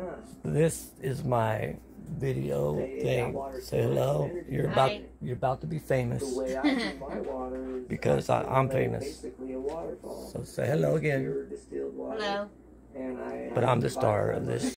This is my video thing. Say hello. You're about to be famous. Because I'm famous. So say hello again. Hello. But I'm the star of this.